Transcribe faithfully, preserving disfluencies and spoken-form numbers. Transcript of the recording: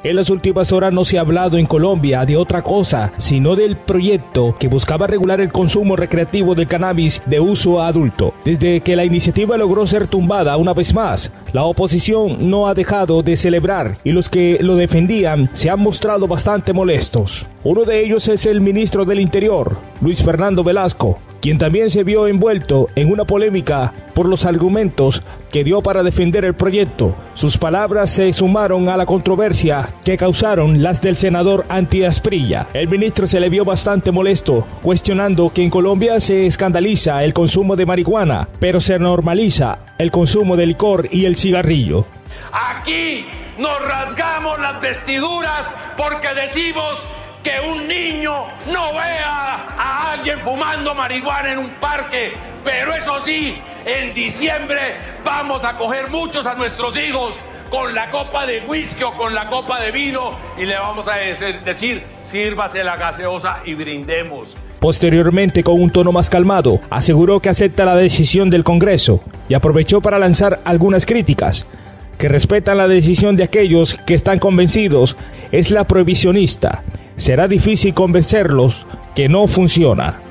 En las últimas horas no se ha hablado en Colombia de otra cosa, sino del proyecto que buscaba regular el consumo recreativo del cannabis de uso adulto. Desde que la iniciativa logró ser tumbada una vez más, la oposición no ha dejado de celebrar y los que lo defendían se han mostrado bastante molestos. Uno de ellos es el ministro del Interior, Luis Fernando Velasco, quien también se vio envuelto en una polémica por los argumentos que dio para defender el proyecto. Sus palabras se sumaron a la controversia que causaron las del senador Anti Asprilla. El ministro se le vio bastante molesto, cuestionando que en Colombia se escandaliza el consumo de marihuana, pero se normaliza el consumo de licor y el cigarrillo. Aquí nos rasgamos las vestiduras porque decimos que un niño no vea a alguien fumando marihuana en un parque, pero eso sí, en diciembre vamos a coger muchos a nuestros hijos con la copa de whisky o con la copa de vino y le vamos a decir, sírvase la gaseosa y brindemos. Posteriormente, con un tono más calmado, aseguró que acepta la decisión del Congreso y aprovechó para lanzar algunas críticas, que respetan la decisión de aquellos que están convencidos es la prohibicionista. Será difícil convencerlos que no funciona.